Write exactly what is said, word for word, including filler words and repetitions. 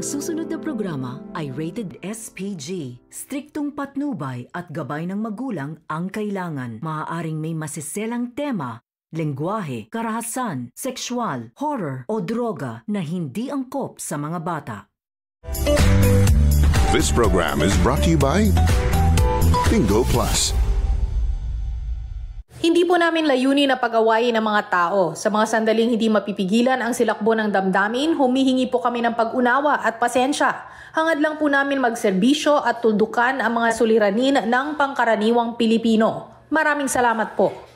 Ang susunod na programa ay rated S P G. Striktong patnubay at gabay ng magulang ang kailangan. Maaaring may masiselang tema, lengguwahe, karahasan, sexual, horror o droga na hindi angkop sa mga bata. This program is brought to you by Bingo Plus. Hindi po namin layunin na pag-awayin ng mga tao. Sa mga sandaling hindi mapipigilan ang silakbo ng damdamin, humihingi po kami ng pag-unawa at pasensya. Hangad lang po namin magserbisyo at tuldukan ang mga suliranin ng pangkaraniwang Pilipino. Maraming salamat po.